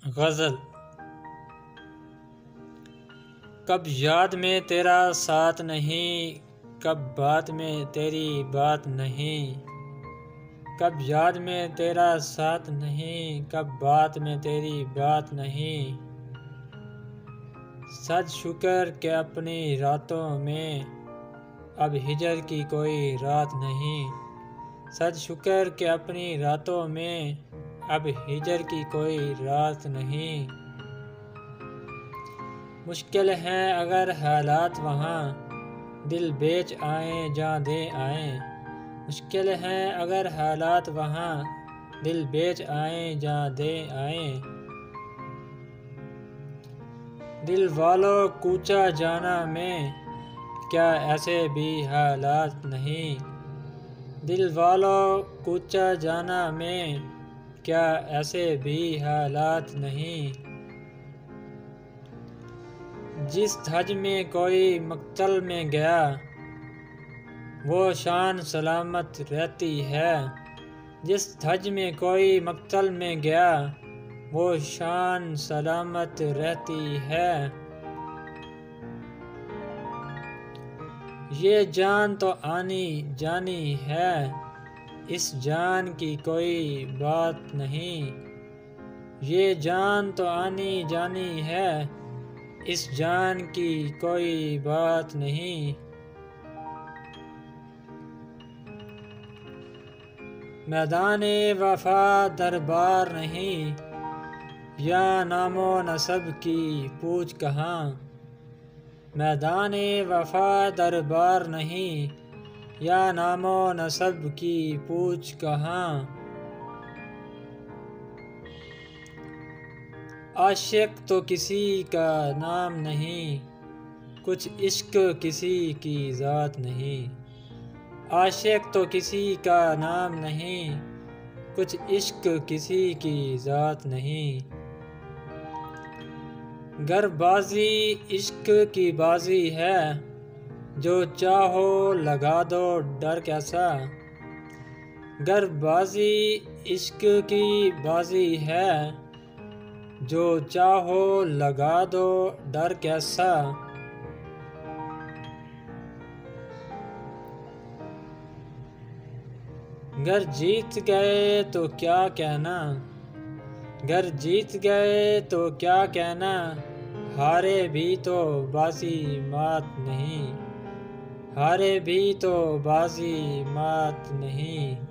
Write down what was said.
غزل۔ کب یاد میں تیرا ساتھ نہیں، کب بات میں تیری بات نہیں، کب یاد میں تیرا ساتھ نہیں، کب بات میں تیری بات نہیں۔ سج شکر کہ اپنی راتوں میں اب ہجر کی کوئی رات نہیں، سج شکر کہ اپنی راتوں میں اب ہجر کی کوئی رات نہیں۔ مشکل ہیں اگر حالات وہاں، دل بیچ آئیں جاں دے آئیں، مشکل ہیں اگر حالات وہاں، دل بیچ آئیں جاں دے آئیں۔ دل والو کوچا جانا میں کیا ایسے بھی حالات نہیں، دل والو کوچا جانا میں کیا ایسے بھی حالات نہیں۔ جس دھج میں کوئی مقتل میں گیا، وہ شان سلامت رہتی ہے، جس دھج میں کوئی مقتل میں گیا، وہ شان سلامت رہتی ہے۔ یہ جان تو آنی جانی ہے، اس جان کی کوئی بات نہیں، یہ جان تو آنی جانی ہے، اس جان کی کوئی بات نہیں۔ میدان وفا دربار نہیں، یا نام و نسب کی پوچھ کہاں، میدان وفا دربار نہیں، یا نام و نسب کی پوچھ کہاں۔ عاشق تو کسی کا نام نہیں، کچھ عشق کسی کی ذات نہیں، عاشق تو کسی کا نام نہیں، کچھ عشق کسی کی ذات نہیں۔ گر بازی عشق کی بازی ہے، جو چاہو لگا دو ڈر کیسا، گر بازی عشق کی بازی ہے، جو چاہو لگا دو ڈر کیسا۔ گر جیت گئے تو کیا کہنا، گر جیت گئے تو کیا کہنا، ہارے بھی تو بازی مات نہیں، ہارے بھی تو بازی مات نہیں۔